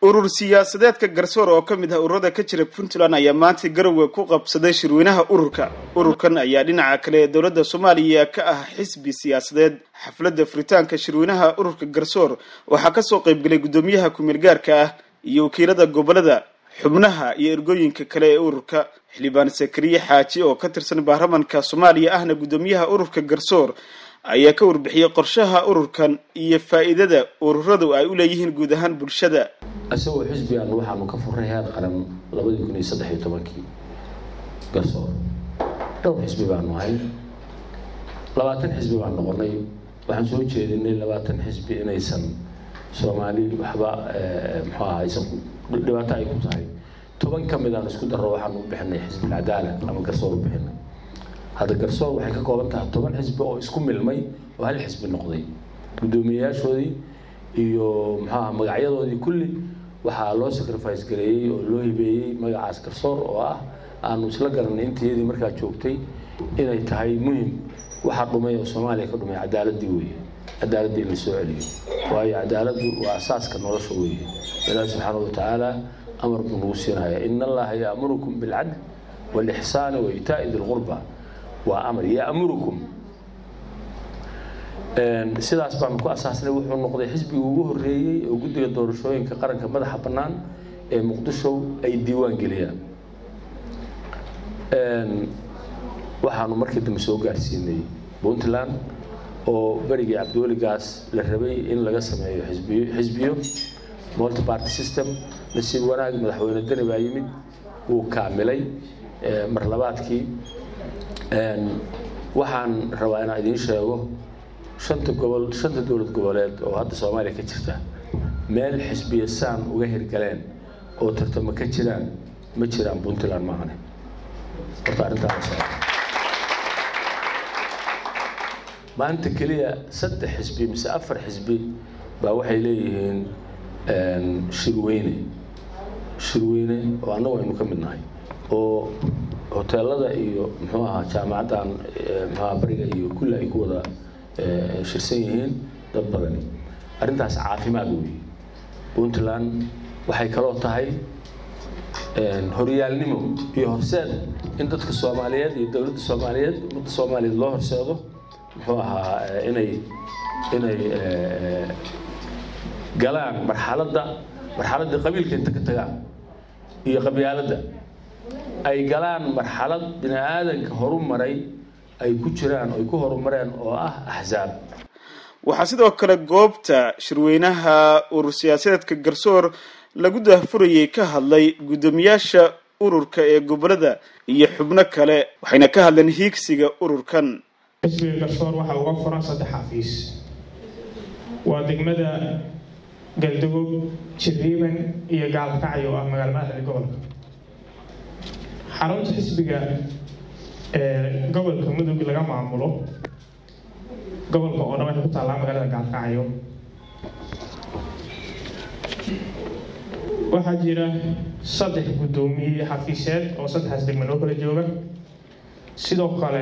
urur siyaasadeedka garsoor oo kamid ah ururada ka jira Puntland ayaa maanta Garowe ku qabsaday shirweynaha ururkan ayaa dhinaca kale dawladda Soomaaliya ka ah xisbi siyaasadeed xafladda furitaanka shirweynaha ururka garsoor waxa ka soo qayb galay gudoomiyaha ku-meel gaarka ah iyo wakiilada gobolada xubnaha iyo ergooyinka kale ee ururka xildhibaan Sakariye Xaaji oo ka tirsan baarlamaanka Soomaaliya ahna gudoomiyaha ururka garsoor ayaa ka warbixiyay qorshaha ururkan iyo faa'iidada ururadu ay u leeyihiin guud ahaan bulshada asagoo xisbigan waxaanu ka furnay heer qaran 2013 garsoor dhowr xisbi baan nahay 20 xisbi baan noqonay waxaan soo jeedinay 20 xisbi inaysan Soomaali waxba aysan dhibaato ay ku tahay 10 kamid ah isku daro waxaanu u bixinay xisbi cadaalad ama garsoor u bixinay hada garsoor waxay ka kooban tahay 10 xisbi oo isku milmay oo hal xisbi noqday gudoomiyaashoodii iyo magacyadoodii kulli waxa loo sacrifice gareeyay oo loo hibeeyay magacaas garsoor oo ah aanu isla garanay intii markaa joogtay inay tahay muhiim waxa dhumay oo Soomaaliya ka dhumay cadaaladii weeye cadaaladii la soo celiyo waayo cadaaladu waa asaaska nolosha weeye Ilaahay subhanahu wa ta'ala amar buu siinaya inna Allaha ya'murukum bil 'adl wal ihsan wa ita'i dhil qurba wa amr ya'murukum sidaas baan ku asaasnay wuxuu noqday xisbiga ugu horeeyay oo guddiga doorashooyinka qaranka madaxa bannaan ee Muqdisho ay diiwaan geliyaan waxaanu markii dambe soo gaarsiinay Puntland oo barigii Cabdiweli Gaas la rabay in laga sameeyo xisbiyo multi party system nasiib wanaag madaxweyne Dani baa yimid uu kaamilay mar labaadkii waxaan rabaa inaan idin sheego shanta dawlad goboleed oo hadda Soomaaliya ka jirta meel xisbiyasaan uga hirgaleen oo tartamo ka jiraan ma jiraan Puntland maahane horta maanta kaliya 3 xisbi mise 4 xisbi baa waxay leeyihiin shirweyne oo anagu aynu ka mid nahay oo hoteelada iyo jaamacadan bariga iyo kulli ay ku wada shirsan yihiin dad badan arintaas caafimaad weeye Puntland waxay kaloo tahay horyaalnimo iyo horseed in dadka Soomaaliyeed iyo dawladda Soomaaliyeed ummadda Soomaaliyeed loo horseedo inay galaan marxaladda qabiilka inta ka tagaan iyo qabyaaladda ay galaan marxalad bini'aadanka horumaray ay ku jiraan oo ay ku horumareen oo ah ahzaab waxa sidoo kale goobta shirweynaha urur siyaasadeedka garsoor lagu daahfurayay ka hadlay gudoomiyaasha ururka ee gobolada iyo xubno kale waxayna ka hadleen hiigsiga ururkan xisbiga garsoor waxa uu ka furan 3 xafiis waa degmada Galdogob Jiriban iyo Gaalkacyo oo ah magaalada gobolka xarunta xisbiga gobolka Mudug laga maamulo gobolka oo dhan ku taala magaalada Gaalkacyo waxa jira 3 gudoomiye xafiiseed oo 3 degmo kala jooga sidoo kale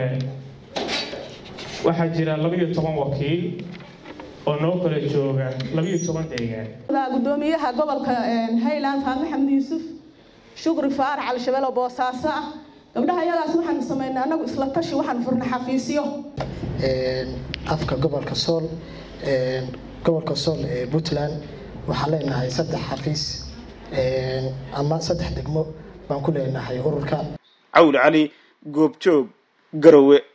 waxa jira 12 wakiil oo noo kala jooga 12 deegaan gudoomiyaha gobolka Highland Maxamed Yuusuf shukri faar al shabeel boosaasa gabdhaha yadaas waxaan sameeynaa anagu isla tashi waxaan furnay xafiisyo afka gobolka Sool ee Puntland waxa leenahay 3 xafiis ama 3 degmo baan ku leenahay ururka Cawl Ali Goobjoog Garowe.